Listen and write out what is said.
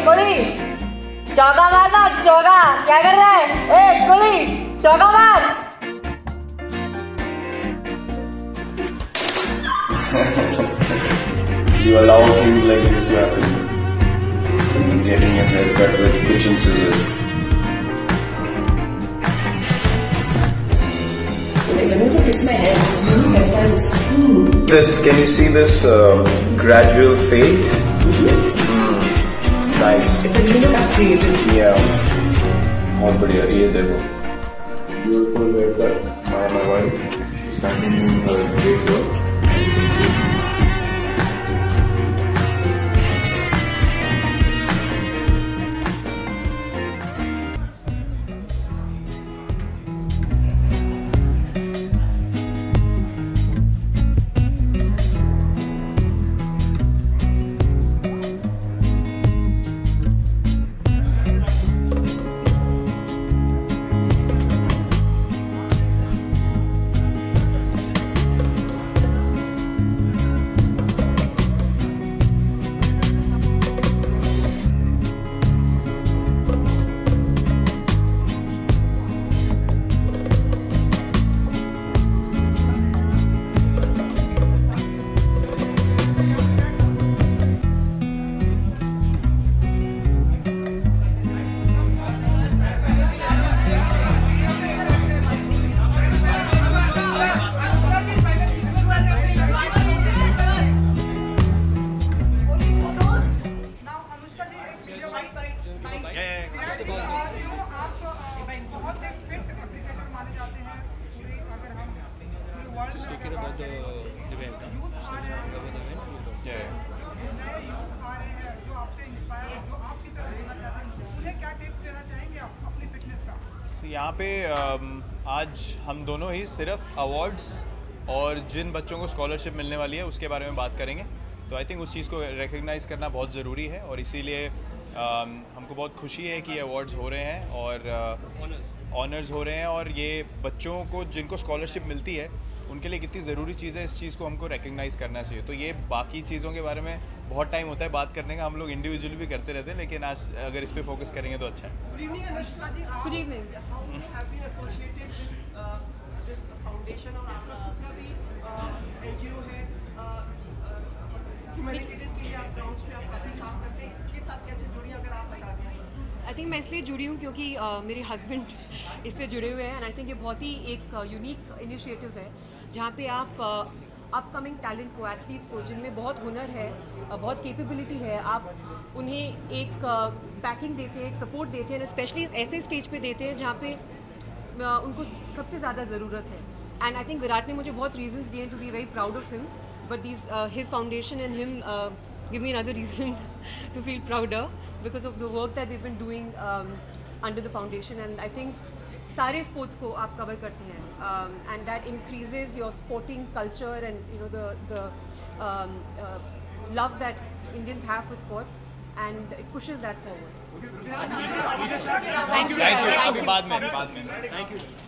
गोली चौका मारना, चौका। क्या कर रहा है? ए गोली चौका मार। You allow things like this to happen. Getting a haircut with kitchen scissors. Let me fix my hair. This, can you see this gradual fade? Nice. It's a new look I've created. Yeah. बहुत बढ़िया, ये देखो. Beautiful haircut by my wife. She's continuing her great work. And you can see. Just talking about the event. So यहाँ पे आज हम दोनों ही सिर्फ अवार्ड्स और जिन बच्चों को स्कॉलरशिप मिलने वाली है उसके बारे में बात करेंगे। तो आई थिंक उस चीज़ को रिकग्नाइज़ करना बहुत ज़रूरी है और इसीलिए हमको बहुत खुशी है कि अवार्ड्स हो रहे हैं और ऑनर्स हो रहे हैं और ये बच्चों को जिनको स्कॉलरशिप मिलती है उनके लिए कितनी ज़रूरी चीज़ है, इस चीज़ को हमको रिकग्नाइज़ करना चाहिए। तो ये बाकी चीज़ों के बारे में बहुत टाइम होता है बात करने का, हम लोग इंडिविजुअली भी करते रहते हैं, लेकिन आज अगर इस पर फोकस करेंगे तो अच्छा है। Good evening. आई थिंक मैं इसलिए जुड़ी हूँ क्योंकि मेरे हस्बैंड इससे जुड़े हुए हैं एंड आई थिंक ये बहुत ही एक यूनिक इनिशिएटिव है जहाँ पे आप अपकमिंग टैलेंट को, एथलीट्स को जिनमें बहुत हुनर है, बहुत कैपेबिलिटी है, आप उन्हें एक बैकिंग देते हैं, एक सपोर्ट देते हैं, स्पेशली ऐसे स्टेज पे देते हैं जहाँ पे उनको सबसे ज़्यादा ज़रूरत है। एंड आई थिंक विराट ने मुझे बहुत रीजंस दिए to be very proud of him, but this his foundation and him give me another reason to feel prouder because of the work that they've been doing under the foundation, and I think सारे sports को आप cover करते हैं and that increases your sporting culture and you know the love that Indians have for sports and it pushes that forward. Thank you. अभी बाद में। Thank you.